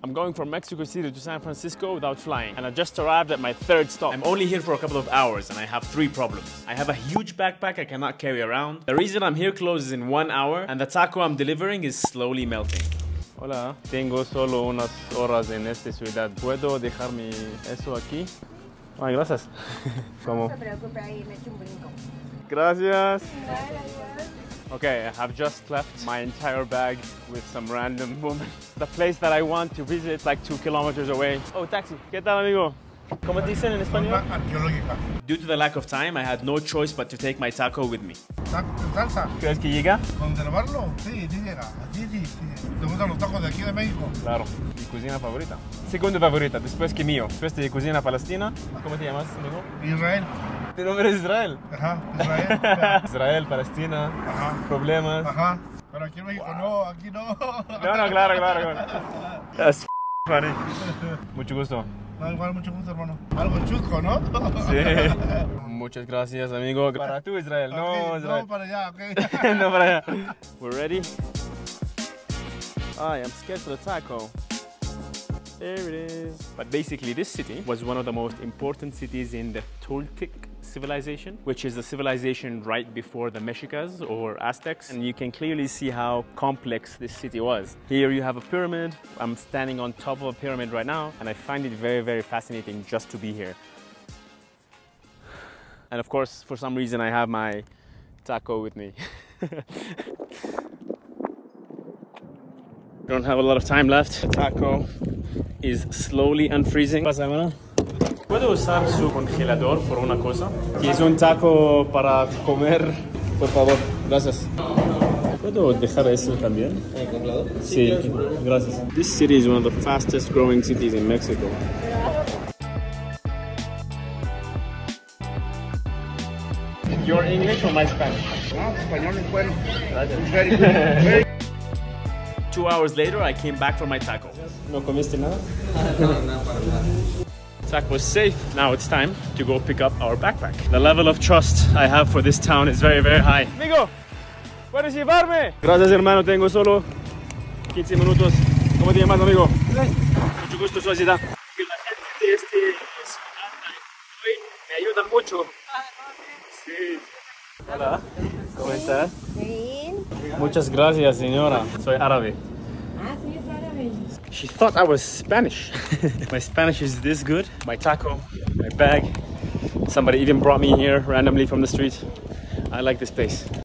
I'm going from Mexico City to San Francisco without flying, and I just arrived at my third stop. I'm only here for a couple of hours and I have 3 problems. I have a huge backpack I cannot carry around. The reason I'm here closes in 1 hour, and the taco I'm delivering is slowly melting. Hola, tengo solo unas horas en esta ciudad. ¿Puedo dejar eso aquí? Ay, gracias. ¿Cómo? No se preocupe, ahí me echo un brinco. Gracias. Okay, I have just left my entire bag with some random woman. The place that I want to visit, like 2 kilometers away. Oh, taxi. ¿Qué tal, amigo? ¿Cómo te dicen en español? Arqueológica. Due to the lack of time, I had no choice but to take my taco with me. ¿Salsa? ¿Crees que llega? ¿Conservarlo? Sí, sí llega. Sí. ¿Te gustan los tacos de aquí de México? Claro. Mi cocina favorita. Segunda favorita, después que mío. Después de cocina palestina. ¿Cómo te llamas, amigo? Israel. ¿Tu nombre es Israel? Ajá, Israel. Israel, Palestina. Ajá. Problemas. Ajá. Pero aquí en México no, aquí no. No, claro. That's funny. Mucho gusto. No, igual, mucho gusto, hermano. Algo chusco, ¿no? Sí. Muchas gracias, amigo. Para tú, Israel. No, Okay, Israel. no, para allá, ok. No, para allá. We're ready? I am scared for the taco. There it is. But basically, this city was one of the most important cities in the Toltec civilization, which is the civilization right before the Mexicas or Aztecs. And you can clearly see how complex this city was. Here you have a pyramid. I'm standing on top of a pyramid right now, and I find it very, very fascinating just to be here. And of course, for some reason, I have my taco with me. Don't have a lot of time left. The taco is slowly unfreezing. ¿Pasa, hermano? ¿Puedo usar su congelador por una cosa? ¿Es un taco para comer? Por favor, gracias. ¿Puedo dejar eso también? ¿El congelador? Sí, gracias. This city is one of the fastest growing cities in Mexico. Your English or my Spanish? No, español es bueno. Gracias. Very good. Very 2 hours later, I came back for my taco. ¿No comiste nada? No, para nada. Taco was safe. Now it's time to go pick up our backpack. The level of trust I have for this town is very, very high. Amigo, ¿puedes llevarme? Gracias, hermano. Tengo solo 15 minutos. ¿Cómo te llamas, amigo? Mucho gusto, Suazida. Que la gente de este ciudad me ayuda mucho. Sí. Hola, ¿cómo estás? Bien. Muchas gracias, señora. Soy árabe. Ah, sí, es árabe. She thought I was Spanish. My Spanish is this good. My taco, my bag. Somebody even brought me here randomly from the street. I like this place.